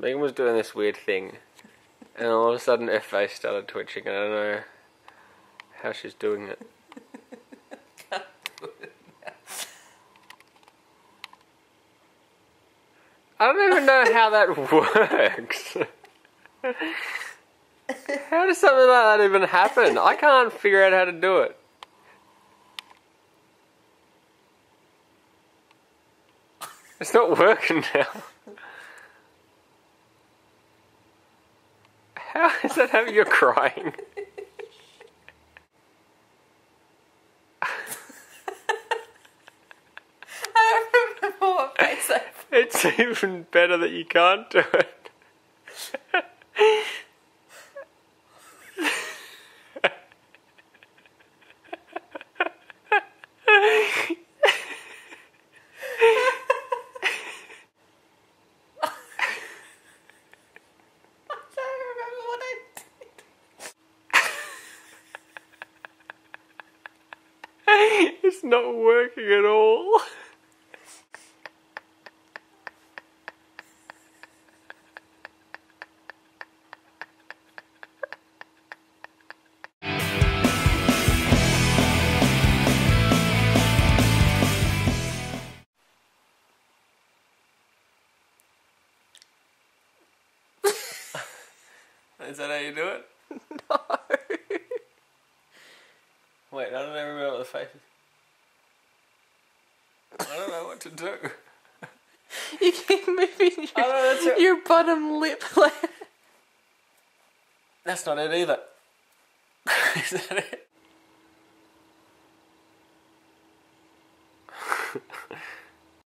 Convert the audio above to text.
Megan was doing this weird thing, and all of a sudden her face started twitching, and I don't know how she's doing it. Can't do it now. I don't even know how that works. How does something like that even happen? I can't figure out how to do it. It's not working now. How is that how you're crying? I don't remember what face I put. It's even better that you can't do it. It's not working at all. Is that how you do it? No. Wait, I don't even remember what the face is. I don't know what to do. You keep moving I don't know, that's it. your bottom lip. That's not it either. Is that it?